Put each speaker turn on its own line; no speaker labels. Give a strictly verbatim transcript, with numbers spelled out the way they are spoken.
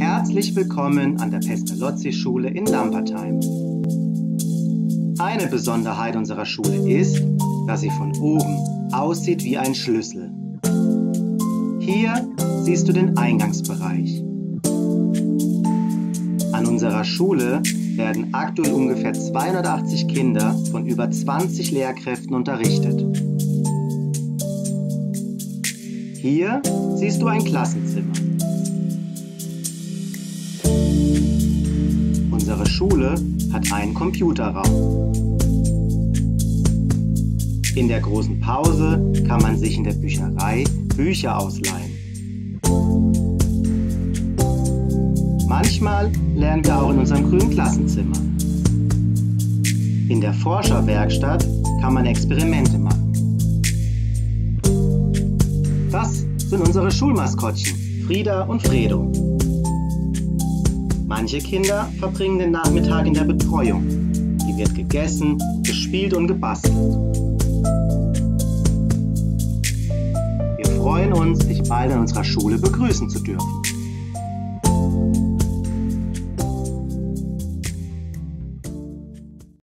Herzlich willkommen an der Pestalozzi-Schule in Lampertheim. Eine Besonderheit unserer Schule ist, dass sie von oben aussieht wie ein Schlüssel. Hier siehst du den Eingangsbereich. An unserer Schule werden aktuell ungefähr zweihundertachtzig Kinder von über zwanzig Lehrkräften unterrichtet. Hier siehst du ein Klassenzimmer. Unsere Schule hat einen Computerraum. In der großen Pause kann man sich in der Bücherei Bücher ausleihen. Manchmal lernen wir auch in unserem grünen Klassenzimmer. In der Forscherwerkstatt kann man Experimente machen. Das sind unsere Schulmaskottchen, Frieda und Fredo. Manche Kinder verbringen den Nachmittag in der Betreuung. Hier wird gegessen, gespielt und gebastelt. Wir freuen uns, dich bald an unserer Schule begrüßen zu dürfen.